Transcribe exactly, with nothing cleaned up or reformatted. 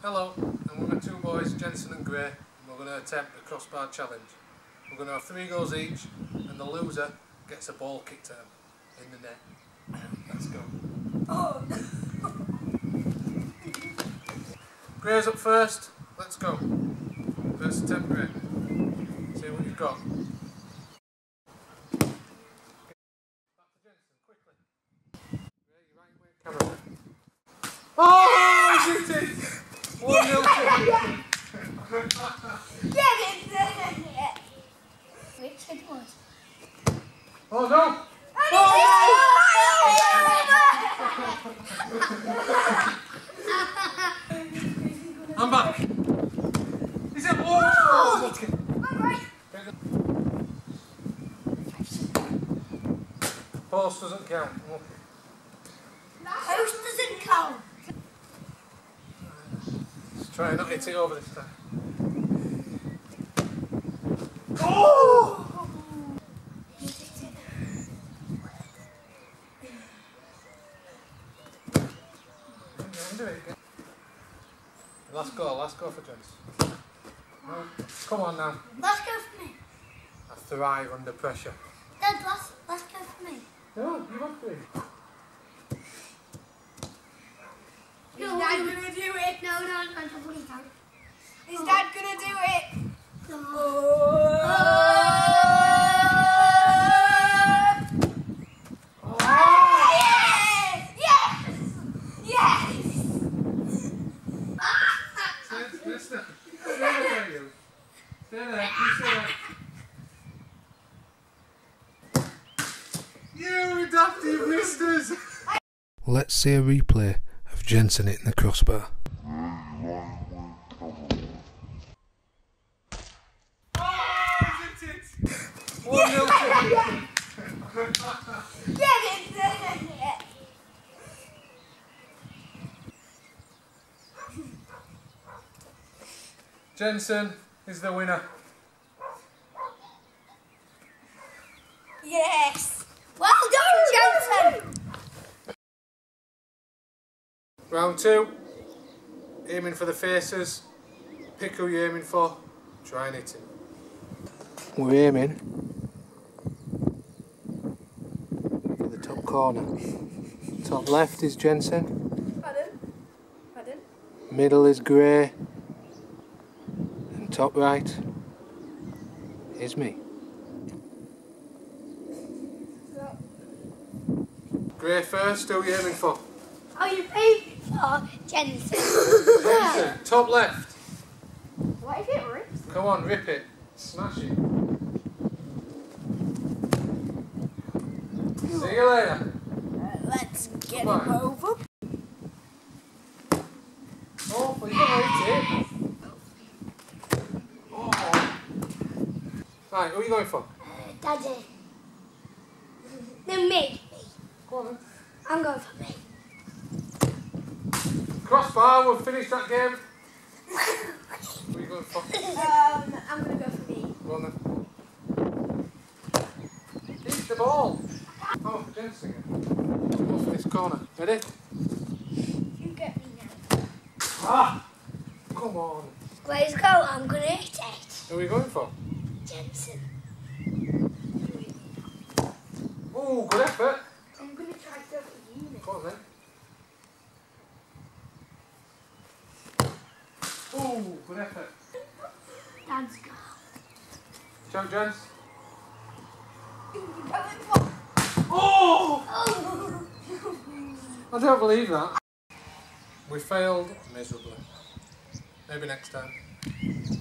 Hello, and we're my two boys, Jensen and Gray, and we're going to attempt the crossbar challenge. We're going to have three goes each, and the loser gets a ball kicked at him in the net. Let's go. Oh. Gray's up first, let's go. First attempt, Gray. See what you've got. Back to Jensen, quickly. Gray, you're right way camera. Oh, he's hit it! one nil. Which it was? Oh no! Oh, no! I'm back. Is it? Oh! Post doesn't count. Post doesn't count. Let's try and not hit it over this time. Oh! Do it again. Last go, last go for Jens. No, come on now. Last go for me. I thrive under pressure. Dad, last, last go for me. No, you want to. Is Dad gonna do it? No, no, no, no, please don't. Is Dad gonna do it? No. Oh. Yes! Yes! Yes! Stay, stay, stay there, you. Stay there, you stay there. You dafty blisters! Let's see a replay of Jensen hitting the crossbar. one nil. Get it! Jensen is the winner. Yes! Well done, Jensen! Round two. Aiming for the faces. Pick who you're aiming for. Try and hit him. We're aiming for the top corner. Top left is Jensen. Pardon? Pardon? Middle is Gray. And top right is me. Gray first, who are you aiming for? Oh, you aiming for Jensen. Jensen, top left. What if it rips? Come on, rip it. Smash it. See you later. Uh, let's get Come him on. over. Oh, well, you don't hit it. Oh. Right, who are you going for? Uh, Daddy. Then me. Go on then. I'm going for me. Crossbar, we'll finish that game. Who are you going for? Um, I'm going to go for me. Go on then. Hit the ball. Oh, for Jensen again. Go for this corner. Ready? You get me now. Ah! Come on. Let's go. I'm going to hit it. Who are you going for? Jensen. Oh, good effort. I'm going to try to go for you now. Go on then. Oh, good effort. Dad's go. Jump, Jens. Oh! Oh! I don't believe that. We failed miserably. Maybe next time.